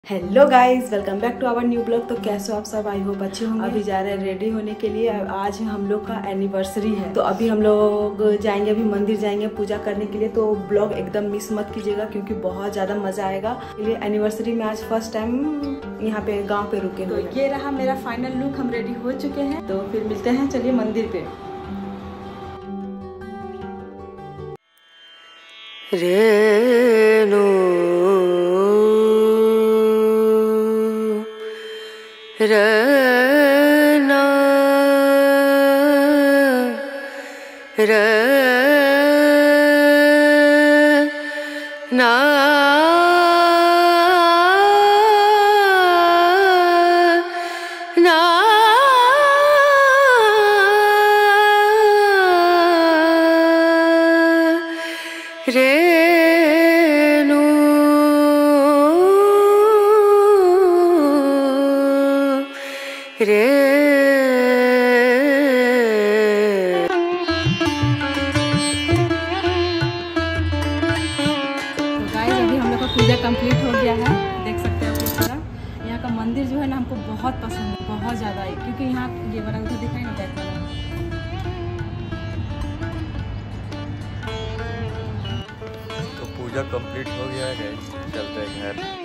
Hello guys, welcome back to our new blog. तो कैसे हो आप सब? आई होप अच्छे होंगे। अभी जा रहे हैं रेडी होने के लिए। आज हम लोग का एनिवर्सरी है, तो अभी हम लोग जाएंगे, अभी मंदिर जाएंगे पूजा करने के लिए। तो ब्लॉग एकदम मिस मत कीजिएगा क्योंकि बहुत ज्यादा मजा आएगा। इसलिए एनिवर्सरी में आज फर्स्ट टाइम यहाँ पे गाँव पे रुके। तो ये रहा मेरा फाइनल लुक, हम रेडी हो चुके हैं। तो फिर मिलते हैं, चलिए मंदिर पे। रेनू रना रना ना रेनू रे। अभी हम लोग का पूजा कंप्लीट हो गया है, देख सकते हैं आप। यहाँ का मंदिर जो है ना हमको बहुत पसंद है, बहुत ज़्यादा है। क्योंकि यहाँ ये बड़ा उधर दिखाई ना बैठ वाला। तो पूजा कंप्लीट हो गया है, चलते हैं घर।